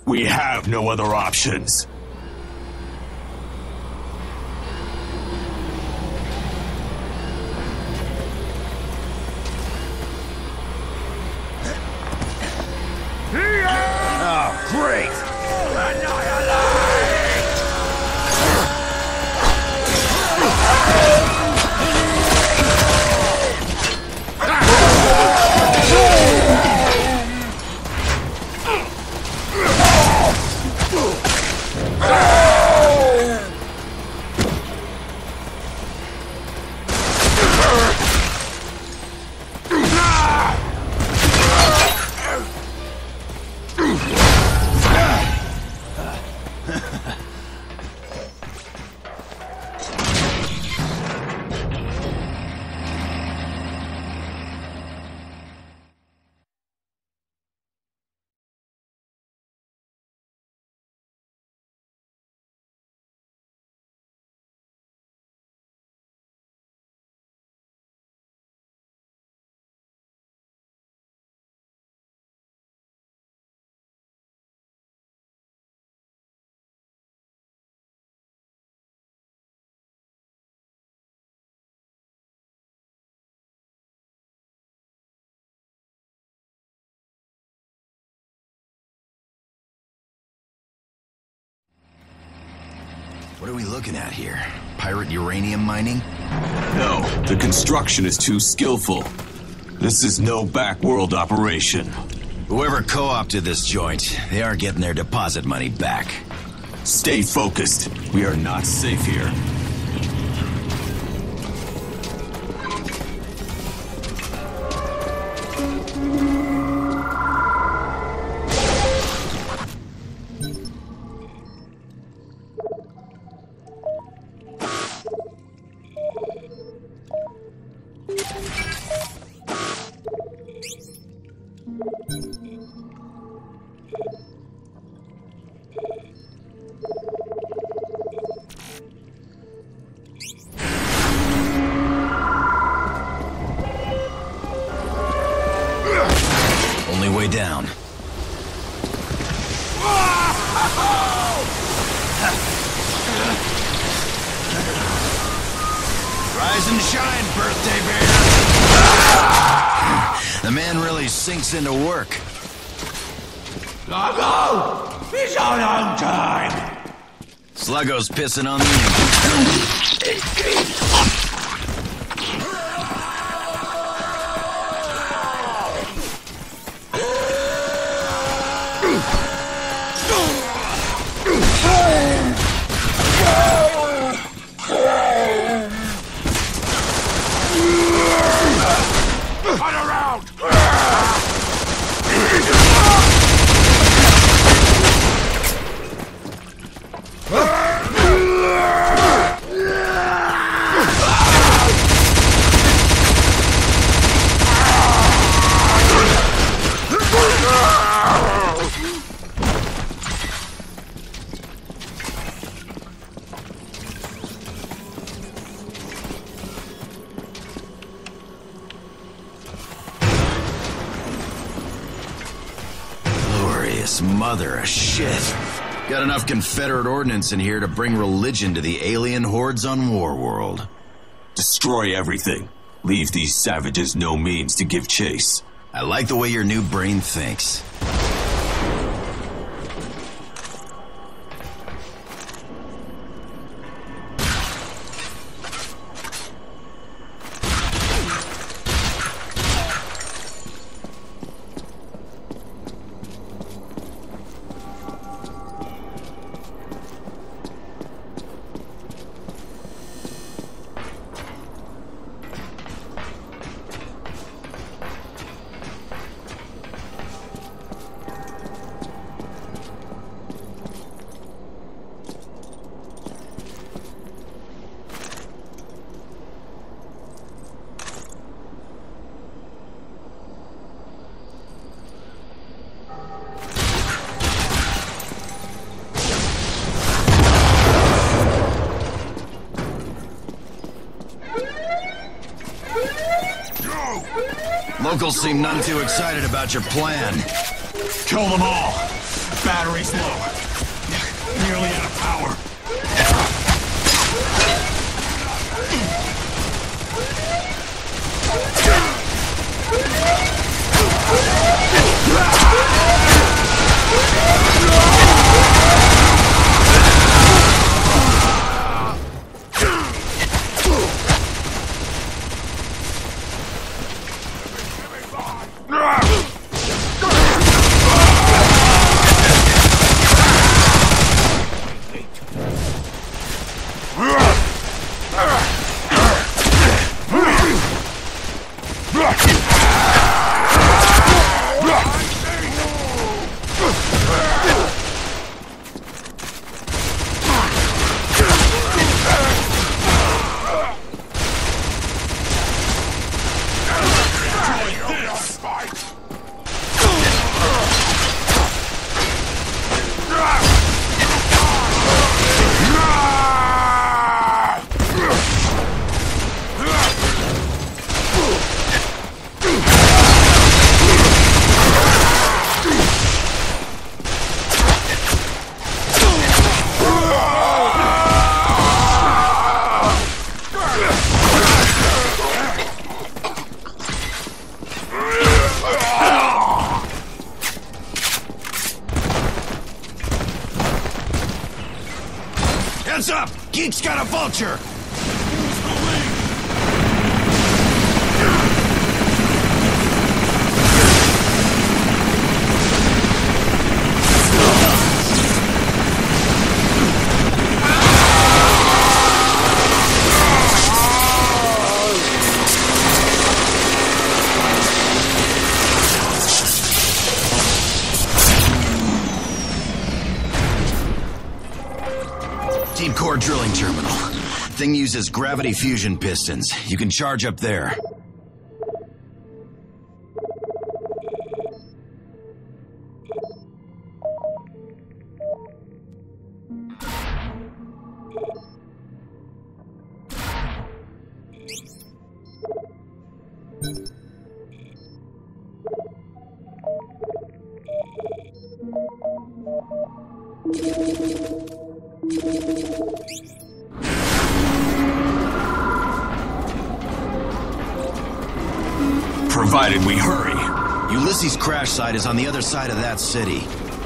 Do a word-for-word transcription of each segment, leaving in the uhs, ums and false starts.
We have no other options. Oh, great! What are we looking at here? Pirate uranium mining? No, the construction is too skillful. This is no backworld operation. Whoever co-opted this joint, they are getting their deposit money back. Stay focused. We are not safe here. Only way down. Rise and shine, birthday bear! The man really sinks into work. Sluggo! Fish out on time! Sluggo's pissing on the engine. Cut around! Mother of shit. Got enough Confederate ordnance in here to bring religion to the alien hordes on Warworld. Destroy everything. Leave these savages no means to give chase. I like the way your new brain thinks. Locals seem none too excited about your plan. Kill them all! battery's low. Nearly out of power. Heads up! Geek's got a vulture! Deep core drilling terminal. Thing uses gravity fusion pistons. You can charge up there. Provided we hurry. Ulysses' crash site is on the other side of that city.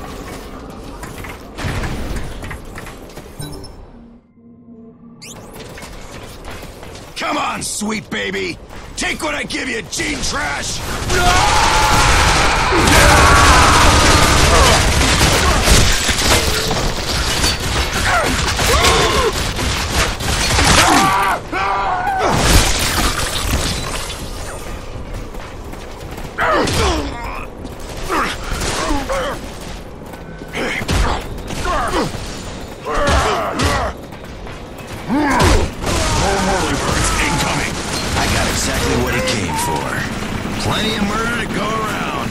Come on, sweet baby! Take what I give you, gene trash! Exactly what he came for. Plenty of murder to go around.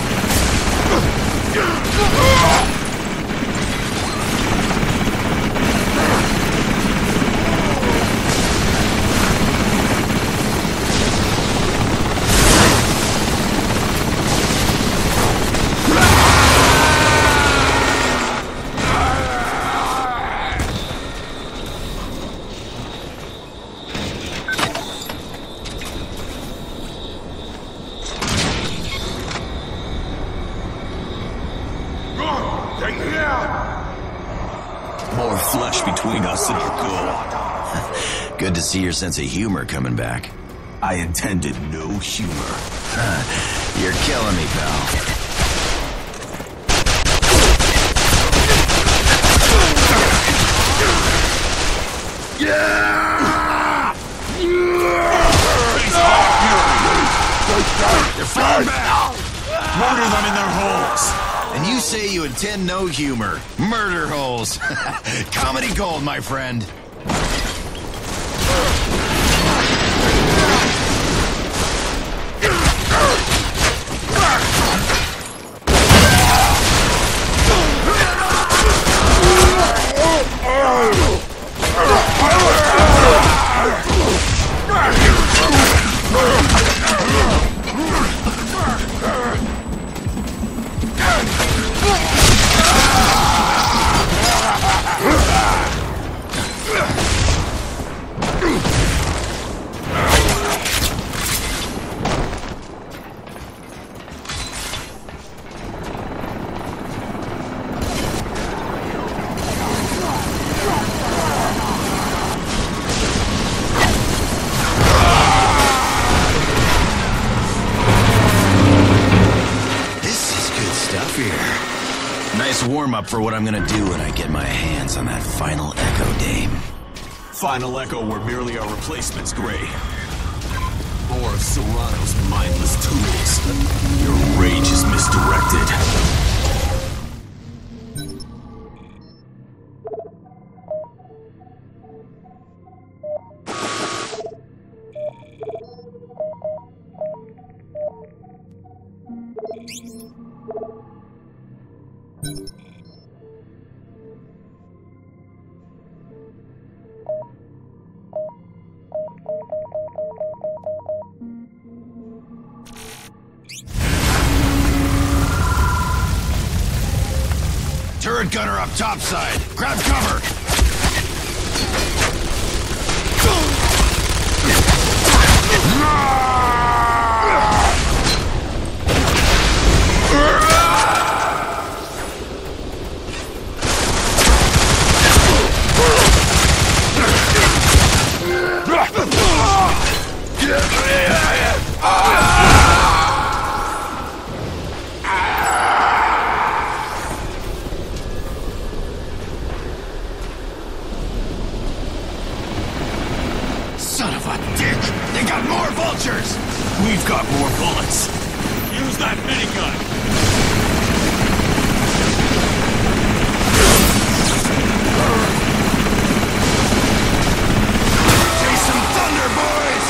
More flesh between us and our goal. Good to see your sense of humor coming back. I intended no humor. You're killing me, pal. Yeah! They're falling back! Murder them in their holes! And you say you intend no humor. Murder holes. Comedy gold, my friend. nice warm-up for what I'm gonna do when I get my hands on that final Echo Dame. Final Echo were merely our replacements, Gray. More of Serrano's mindless tools. Your rage is misdirected. Turret gunner up topside. Grab cover. Son of a dick! They got more vultures! We've got more bullets. Use that minigun! Chase some thunder, boys!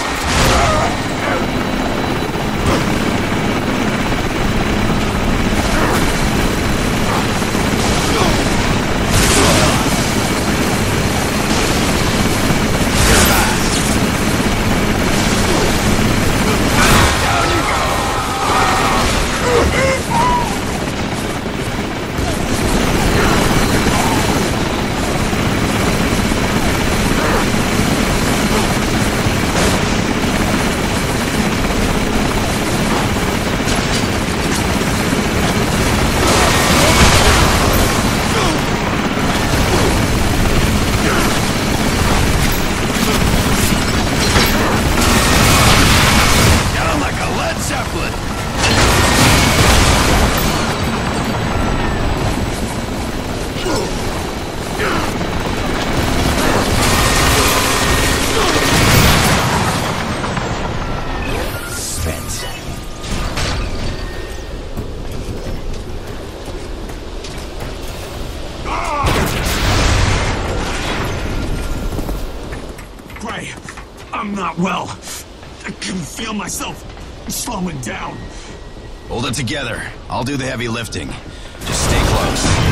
I'm not well. I can feel myself slowing down. Hold it together. I'll do the heavy lifting. Just stay close.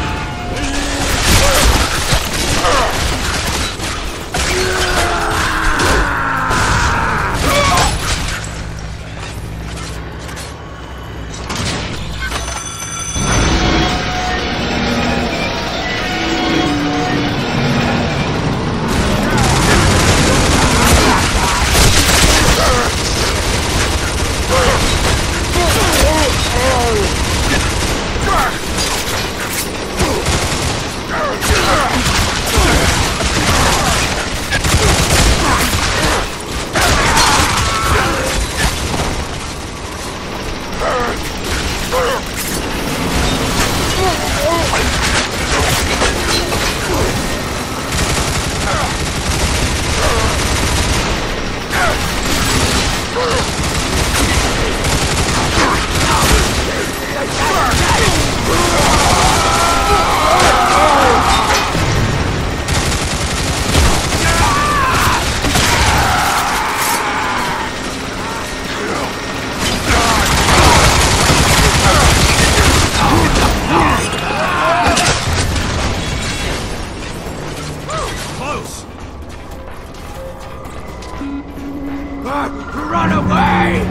Run away!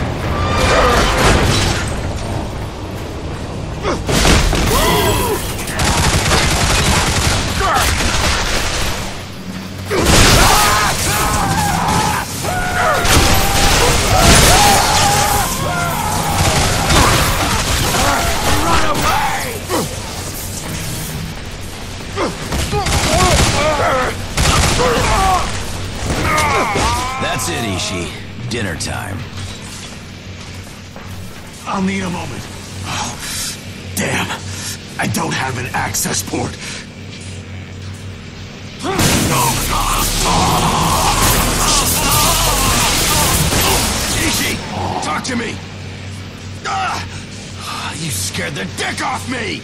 That's it, Ishii. Dinner time. I'll need a moment. Oh, damn. I don't have an access port. Easy! Talk to me! You scared the dick off me!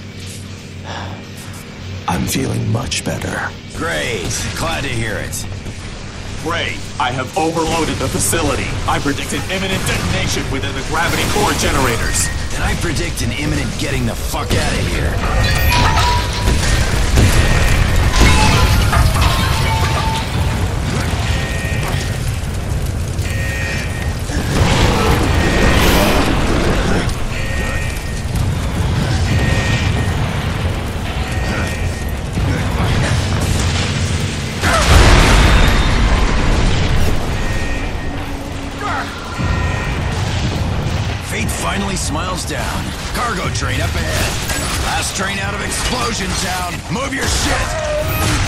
I'm feeling much better. Great. Glad to hear it. Gray, I have overloaded the facility. I predict an imminent detonation within the gravity core generators. And I predict an imminent getting the fuck out of here. Finally smiles down. Cargo train up ahead. Last train out of Explosion Town. Move your shit!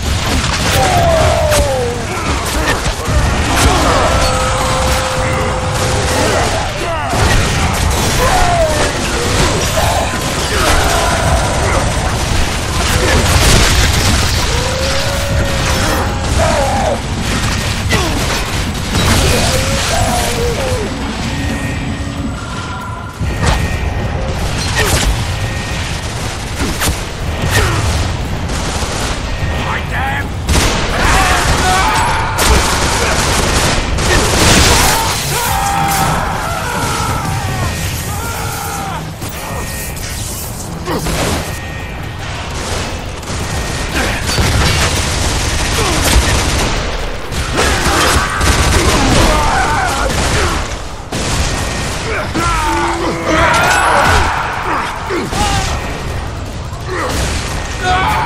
Ah!